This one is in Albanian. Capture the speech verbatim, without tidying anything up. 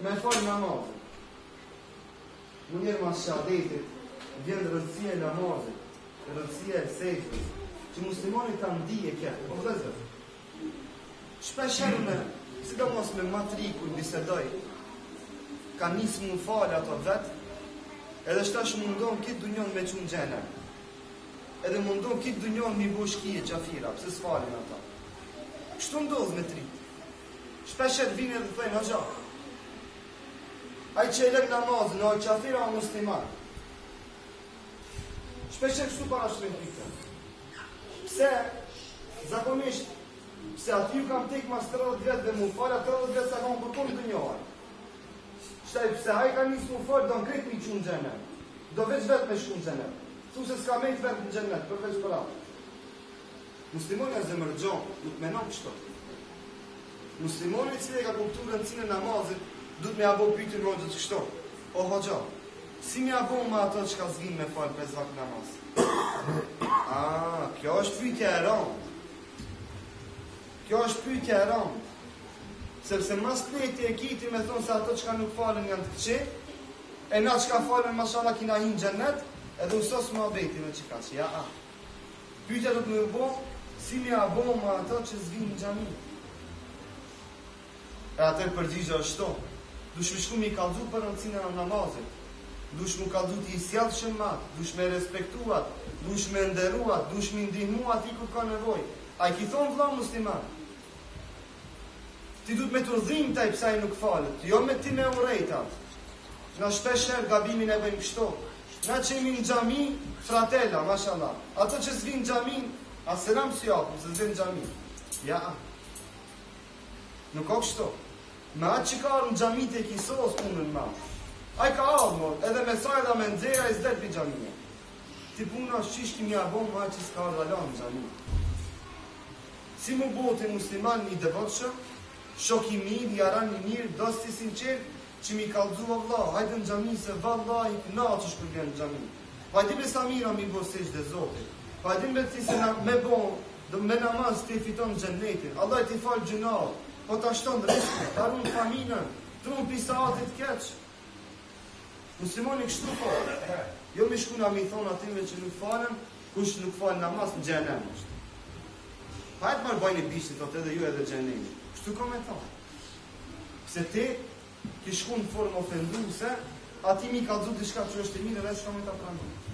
me falë namazin. Më njerë mas shahadetit, vjen rëndësia e namazit, rëndësia e sejdës, që muslimani ta ndije këtë. Po vëllezër, shpesher me, sidomos me matrikull bisedoj, ka nisë më falë ato vetë, edhe shtash mundon kitë dunjon me qunë gjene. Edhe mundon kitë dunjon mi bu shkije qafira, pëse s'falin ata. Kështu ndodhë me tritë. Shpesher vine dhe thëjnë, a gja, ai që e lek namazin, o qafira o musliman. Shpesher kështu para shtërën pika. Pse, zakonisht, pse aty ju kam tek mas tridhjetë vjetë dhe mu falë, tridhjetë vjetë sa kam përkon të njohar. Shtaj, pse ai ka njësë mu falë, do në kretë mi qunë gjenet. Do veç vetë me shku në gjenet. Thu se s'ka mejtë vetë në gjenet, përveç për atë. Muslimoni e zemërgjon, nuk menon kështu. Muslimoni cilë e ka kuptu rëndësinë e namazit, duhet me abo pyjtë në rojtë të kështu. O hoxha, si me abo ma ato që ka zgjim me falë pesë vakë namaz? A, kjo është pyjtja e rëndë. Kjo është pyjtja e rëndë. Sepse mas pleti e kiti me thonë se ato që ka nuk falën janë të këqe, e na që ka falën mashallah kina hinë gjennet, edhe usos më abeti me që ka që, ja, a. Pyjtja duhet me bo, si me abo ma ato që zgjim në gjami. E atër përgjigja është to. Dush me shku mi kaldu për rëndësina në namazit. Dush mu kaldu t'i sjallë shëmat, dush me respektuat, dush me nderuat, dush me ndihmu ati ku ka nevoj. A i ki thonë vla musliman. Ti du të me të rëdhim taj pësaj nuk falët, jo me ti me urejtat. Nga shpesher gabimin e bëjmë kështo. Na që jemi në gjami, fratella, mashallah. Ato që s'vin në gjami, a selam si apë, se s'vin në gjami. Ja, nuk o kështo. Me atë që ka arë në gjami të e kisos punën ma. A i ka arë, mor, edhe me saj dhe me nxera i zdet për gjami. Ti puna është qish kimi abon ma që s'ka arë dhe në gjami. Si mu bote musliman një devotshëm, shok i mirë, jaran i mirë, dosti sinqer, që mi kalzu Allah, hajde në gjami se valla i këna që shkërgjen në gjami. Hajde me sa mira mi bo sesh dhe zotit. Hajde me ti se na, me bo, me namaz të i fiton gjennetin. Allah i ti falë gjunat. Po të ashton rrisku, të arun faminën, të unë pisa atit keq. Muslimoni kështu falë. Jo mi shkuna mi thonë ative që nuk falën, kush nuk falë namaz në gjenem është. Hajtë marë bajnë i bishtit, të edhe ju edhe gjenemi. Kështu komentar. Pse ti, ki shku në formë ofenduse, ati mi ka dhu të shka që është e mirë, edhe shka me ta pranë.